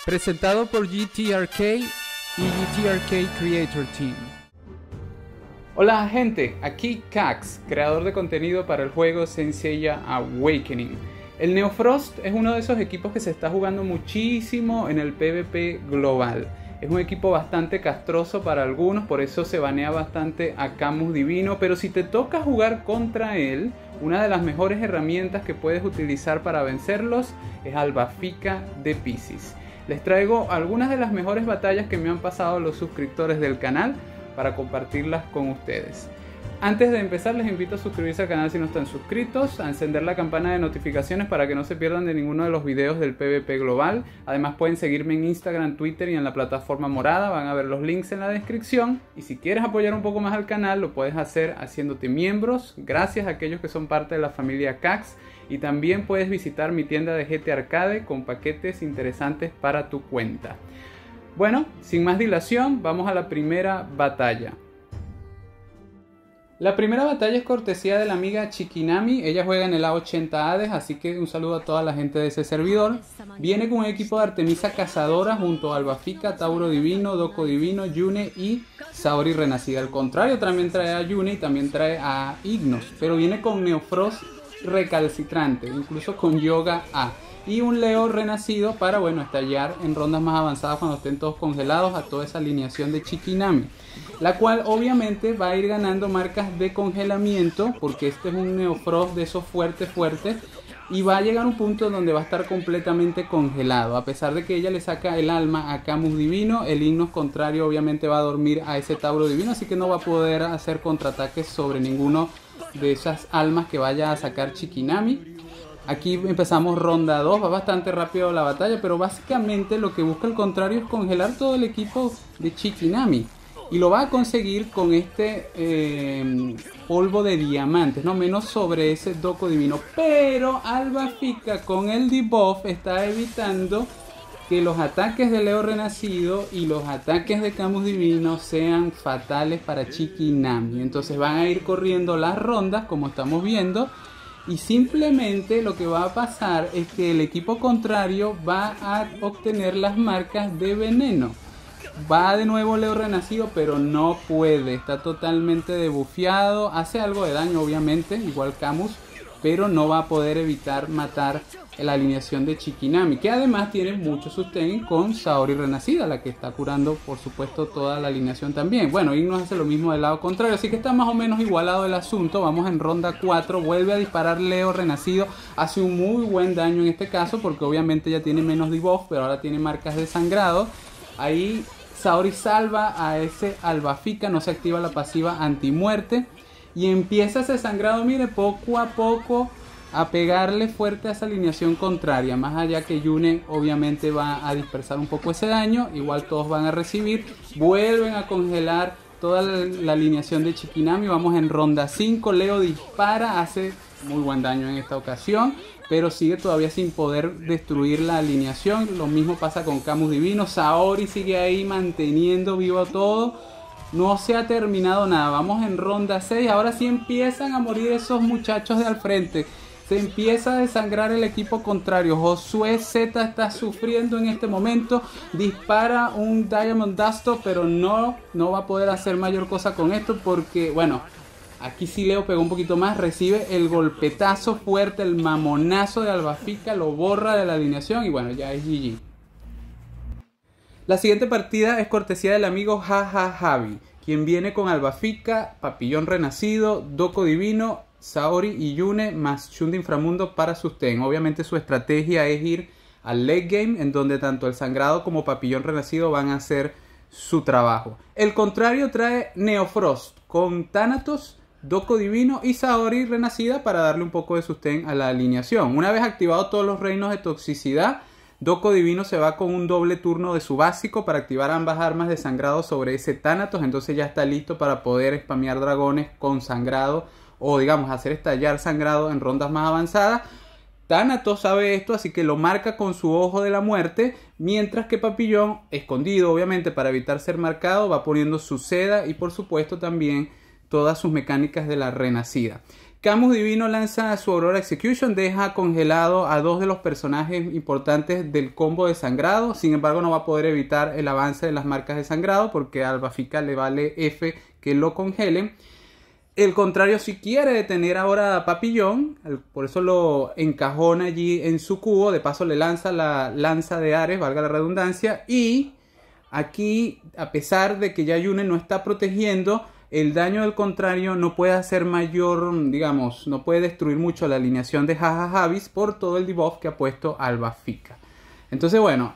Presentado por GTRK y GTRK Creator Team. Hola gente, aquí Cax, creador de contenido para el juego Saint Seiya Awakening. El Neofrost es uno de esos equipos que se está jugando muchísimo en el PvP global. Es un equipo bastante castroso para algunos, por eso se banea bastante a Camus Divino, pero si te toca jugar contra él, una de las mejores herramientas que puedes utilizar para vencerlos es Albafica de Piscis. Les traigo algunas de las mejores batallas que me han pasado los suscriptores del canal para compartirlas con ustedes. Antes de empezar les invito a suscribirse al canal si no están suscritos, a encender la campana de notificaciones para que no se pierdan de ninguno de los videos del PvP global. Además pueden seguirme en Instagram, Twitter y en la plataforma morada, van a ver los links en la descripción. Y si quieres apoyar un poco más al canal lo puedes hacer haciéndote miembros, gracias a aquellos que son parte de la familia Cax. Y también puedes visitar mi tienda de GT Arcade con paquetes interesantes para tu cuenta. Bueno, sin más dilación, vamos a la primera batalla. La primera batalla es cortesía de la amiga Chikinami, ella juega en el A80 Hades, así que un saludo a toda la gente de ese servidor. Viene con un equipo de Artemisa Cazadora junto a Albafica, Tauro Divino, Doko Divino, Yune y Saori Renacida. Al contrario, también trae a Yune y también trae a Ignos, pero viene con Neofrost recalcitrante, incluso con Yoga A. Y un Leo renacido para, bueno, estallar en rondas más avanzadas cuando estén todos congelados a toda esa alineación de Chikinami. La cual obviamente va a ir ganando marcas de congelamiento porque este es un Neofrost de esos fuertes y va a llegar a un punto donde va a estar completamente congelado. A pesar de que ella le saca el alma a Camus Divino, el Ignos contrario obviamente va a dormir a ese Tauro Divino, así que no va a poder hacer contraataques sobre ninguno de esas almas que vaya a sacar Chikinami. Aquí empezamos ronda 2, va bastante rápido la batalla, pero básicamente lo que busca el contrario es congelar todo el equipo de Chikinami. Y lo va a conseguir con este polvo de diamantes, no menos sobre ese Doko Divino. Pero Albafica con el debuff está evitando que los ataques de Leo Renacido y los ataques de Camus Divino sean fatales para Chikinami. Entonces van a ir corriendo las rondas como estamos viendo. Y simplemente lo que va a pasar es que el equipo contrario va a obtener las marcas de veneno. Va de nuevo Leo Renacido, pero no puede. Está totalmente debufeado. Hace algo de daño obviamente, igual Camus, pero no va a poder evitar matar la alineación de Chikinami, que además tiene mucho sostén con Saori Renacida, la que está curando por supuesto toda la alineación también. Bueno, Ignos hace lo mismo del lado contrario, así que está más o menos igualado el asunto. Vamos en ronda 4, vuelve a disparar Leo Renacido, hace un muy buen daño en este caso porque obviamente ya tiene menos debuff, pero ahora tiene marcas de sangrado. Ahí Saori salva a ese Albafica, no se activa la pasiva antimuerte y empieza ese sangrado, mire, poco a poco a pegarle fuerte a esa alineación contraria, más allá que Yune obviamente va a dispersar un poco ese daño, igual todos van a recibir, vuelven a congelar toda la alineación de Chikinami. Vamos en ronda 5, Leo dispara, hace muy buen daño en esta ocasión, pero sigue todavía sin poder destruir la alineación. Lo mismo pasa con Camus Divino, Saori sigue ahí manteniendo vivo todo. No se ha terminado nada, vamos en ronda 6, ahora sí empiezan a morir esos muchachos de al frente. Se empieza a desangrar el equipo contrario. Josué Z está sufriendo en este momento. Dispara un Diamond Duster, pero no va a poder hacer mayor cosa con esto porque, bueno, aquí sí Leo pegó un poquito más. Recibe el golpetazo fuerte, el mamonazo de Albafica, lo borra de la alineación y bueno, ya es GG. La siguiente partida es cortesía del amigo Jaja Javi, quien viene con Albafica, Papillón Renacido, Doko Divino, Saori y Yune más Shun de Inframundo para sostén. Obviamente su estrategia es ir al late game, en donde tanto el Sangrado como Papillón Renacido van a hacer su trabajo. El contrario trae Neofrost con Thanatos, Doko Divino y Saori Renacida para darle un poco de sostén a la alineación. Una vez activados todos los reinos de toxicidad, Doko Divino se va con un doble turno de su básico para activar ambas armas de sangrado sobre ese Thanatos. Entonces ya está listo para poder spamear dragones con sangrado o digamos hacer estallar sangrado en rondas más avanzadas. Thanatos sabe esto, así que lo marca con su ojo de la muerte, mientras que Papillón, escondido obviamente para evitar ser marcado, va poniendo su seda y por supuesto también todas sus mecánicas de la renacida. Camus Divino lanza su Aurora Execution, deja congelado a 2 de los personajes importantes del combo de sangrado. Sin embargo, no va a poder evitar el avance de las marcas de sangrado porque a Albafica le vale F que lo congelen. El contrario si quiere detener ahora a Papillón, por eso lo encajona allí en su cubo. De paso le lanza la lanza de Ares, valga la redundancia. Y aquí, a pesar de que ya Yune no está protegiendo, el daño del contrario no puede hacer mayor, digamos, no puede destruir mucho la alineación de Jaja Javis por todo el debuff que ha puesto Albafica. Entonces, bueno,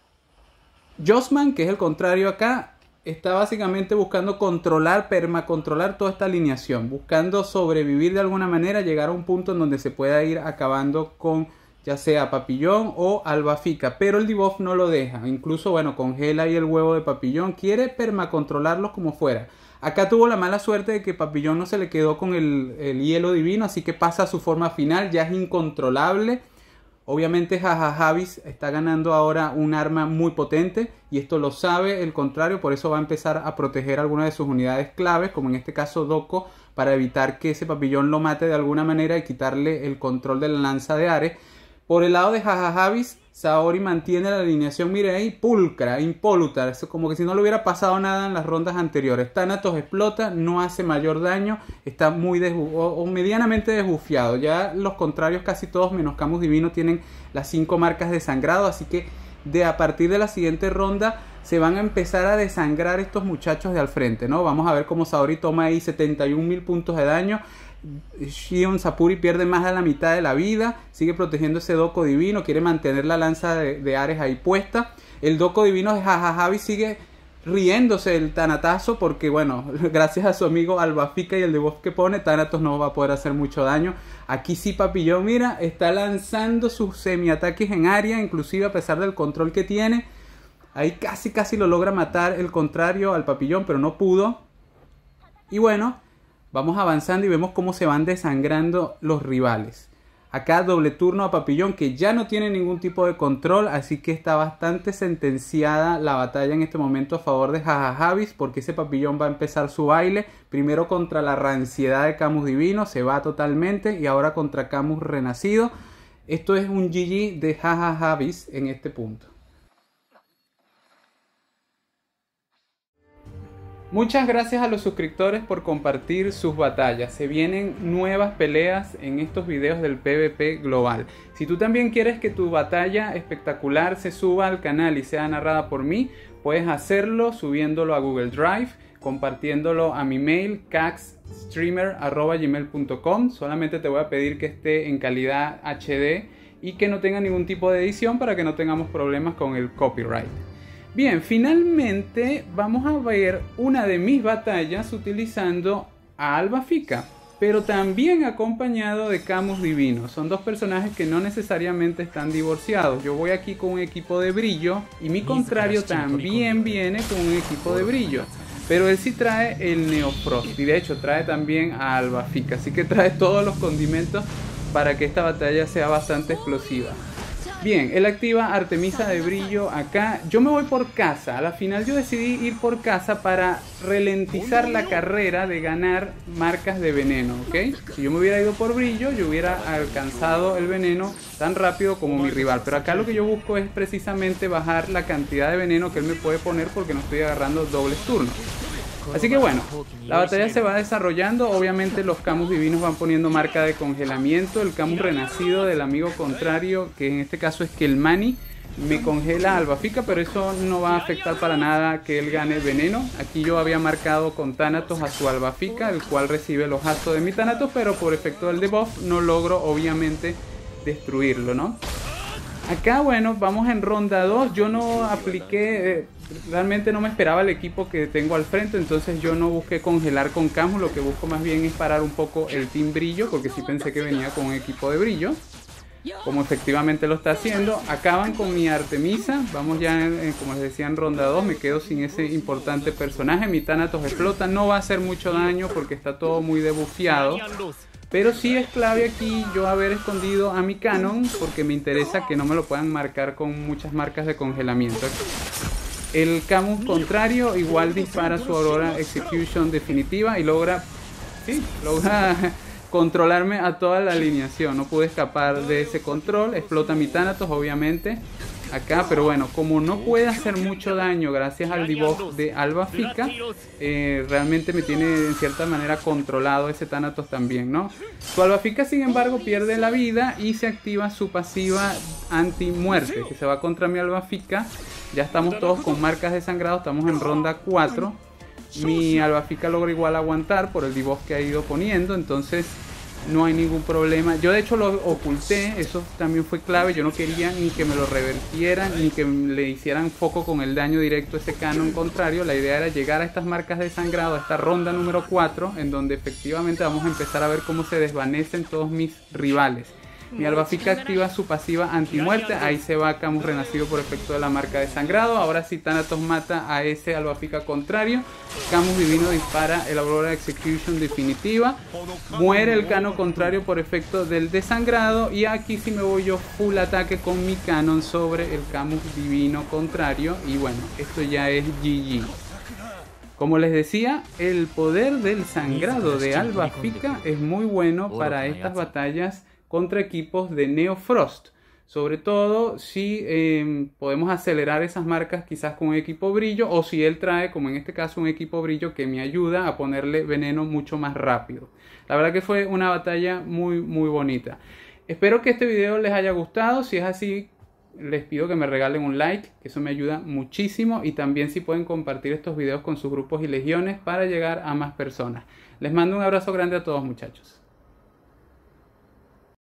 Josman, que es el contrario acá, está básicamente buscando controlar, permacontrolar toda esta alineación, buscando sobrevivir de alguna manera, llegar a un punto en donde se pueda ir acabando con ya sea Papillón o Albafica, pero el debuff no lo deja. Incluso, bueno, congela ahí el huevo de Papillón, quiere permacontrolarlos como fuera. Acá tuvo la mala suerte de que Papillón no se le quedó con el hielo divino, así que pasa a su forma final, ya es incontrolable. Obviamente Jaja Javis está ganando ahora un arma muy potente y esto lo sabe el contrario, por eso va a empezar a proteger algunas de sus unidades claves, como en este caso Doko, para evitar que ese Papillón lo mate de alguna manera y quitarle el control de la lanza de Ares. Por el lado de Jaja Javis, Saori mantiene la alineación, mire ahí, pulcra, impoluta, como que si no le hubiera pasado nada en las rondas anteriores. Thanatos explota, no hace mayor daño, está muy o medianamente desbufiado. Ya los contrarios casi todos, menos Camus Divino, tienen las 5 marcas de sangrado, así que a partir de la siguiente ronda se van a empezar a desangrar estos muchachos de al frente, ¿no? Vamos a ver cómo Saori toma ahí 71.000 puntos de daño. Shion Sapuri pierde más de la mitad de la vida, sigue protegiendo ese Doko Divino, quiere mantener la lanza de Ares ahí puesta. El Doko Divino de Jaja Javis sigue riéndose del Tanatazo porque, bueno, gracias a su amigo Albafica y el debuff que pone, Thanatos no va a poder hacer mucho daño. Aquí sí Papillón, mira, está lanzando sus semiataques en área, inclusive a pesar del control que tiene. Ahí casi lo logra matar el contrario al Papillón, pero no pudo. Y bueno, vamos avanzando y vemos cómo se van desangrando los rivales. Acá doble turno a Papillón, que ya no tiene ningún tipo de control, así que está bastante sentenciada la batalla en este momento a favor de Jaja Javis, porque ese Papillón va a empezar su baile, primero contra la ranciedad de Camus Divino, se va totalmente, y ahora contra Camus Renacido. Esto es un GG de Jaja Javis en este punto. Muchas gracias a los suscriptores por compartir sus batallas. Se vienen nuevas peleas en estos videos del PvP global. Si tú también quieres que tu batalla espectacular se suba al canal y sea narrada por mí, puedes hacerlo subiéndolo a Google Drive, compartiéndolo a mi mail caxstreamer@gmail.com. Solamente te voy a pedir que esté en calidad HD y que no tenga ningún tipo de edición para que no tengamos problemas con el copyright. Bien, finalmente vamos a ver una de mis batallas utilizando a Albafica, pero también acompañado de Camus Divino. Son dos personajes que no necesariamente están divorciados. Yo voy aquí con un equipo de brillo y mi contrario también viene con un equipo de brillo. Pero él sí trae el Neofrost y de hecho trae también a Albafica. Así que trae todos los condimentos para que esta batalla sea bastante explosiva. Bien, él activa Artemisa de brillo acá. Yo me voy por casa. A la final yo decidí ir por casa para ralentizar la carrera de ganar marcas de veneno, ¿ok? Si yo me hubiera ido por brillo, yo hubiera alcanzado el veneno tan rápido como mi rival. Pero acá lo que yo busco es precisamente bajar la cantidad de veneno que él me puede poner porque no estoy agarrando dobles turnos. Así que bueno, la batalla se va desarrollando. Obviamente los Camus Divinos van poniendo marca de congelamiento. El Camus Renacido del amigo contrario, que en este caso es Kelmani, me congela a Albafica, pero eso no va a afectar para nada que él gane veneno. Aquí yo había marcado con Thanatos a su Albafica, el cual recibe los astros de mi Thanatos, pero por efecto del debuff no logro obviamente destruirlo, ¿no? Acá, bueno, vamos en ronda 2. Yo no apliqué, realmente no me esperaba el equipo que tengo al frente, entonces yo no busqué congelar con Camus. Lo que busco más bien es parar un poco el team brillo, porque sí pensé que venía con un equipo de brillo, como efectivamente lo está haciendo. Acaban con mi Artemisa. Vamos ya, como les decía, en ronda 2. Me quedo sin ese importante personaje. Mi Thanatos explota. No va a hacer mucho daño porque está todo muy debufiado. Pero sí es clave aquí yo haber escondido a mi Canon, porque me interesa que no me lo puedan marcar con muchas marcas de congelamiento. El Camus contrario igual dispara su Aurora Execution definitiva y logra controlarme a toda la alineación. No pude escapar de ese control. Explota mi Thanatos, obviamente, acá, pero bueno, como no puede hacer mucho daño gracias al debuff de Alba Fica, realmente me tiene en cierta manera controlado ese Thanatos también, ¿no? Su Alba Fica, sin embargo, pierde la vida y se activa su pasiva anti-muerte, que se va contra mi Alba Fica. Ya estamos todos con marcas de sangrado, estamos en ronda 4. Mi Alba Fica logra igual aguantar por el debuff que ha ido poniendo, entonces no hay ningún problema. Yo de hecho lo oculté, eso también fue clave. Yo no quería ni que me lo revertieran ni que le hicieran foco con el daño directo a ese canon contrario. La idea era llegar a estas marcas de sangrado, a esta ronda número 4, en donde efectivamente vamos a empezar a ver cómo se desvanecen todos mis rivales. Mi Alba Fica activa su pasiva antimuerte. Ahí se va Camus renacido por efecto de la marca de sangrado. Ahora sí Thanatos mata a ese Alba Fica contrario. Camus divino dispara el Aurora Execution definitiva. Muere el Canon contrario por efecto del desangrado. Y aquí sí me voy yo full ataque con mi Canon sobre el Camus divino contrario. Y bueno, esto ya es GG. Como les decía, el poder del sangrado de Alba Fica es muy bueno para estas batallas contra equipos de Neo Frost, sobre todo si podemos acelerar esas marcas quizás con un equipo brillo, o si él trae, como en este caso, un equipo brillo que me ayuda a ponerle veneno mucho más rápido. La verdad que fue una batalla muy bonita. Espero que este video les haya gustado. Si es así, les pido que me regalen un like, que eso me ayuda muchísimo, y también si pueden compartir estos videos con sus grupos y legiones para llegar a más personas. Les mando un abrazo grande a todos, muchachos.